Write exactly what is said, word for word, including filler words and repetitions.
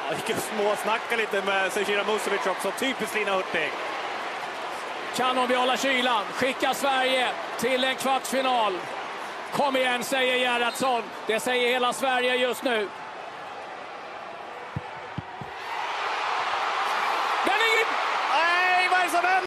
Vi kan småsnacka lite med Zecira Musovic också. Typiskt Lina Hurtig. Kan hon behålla kylan? Skicka Sverige till en kvartsfinal. Kom igen, säger Gerhardsson. Det säger hela Sverige just nu.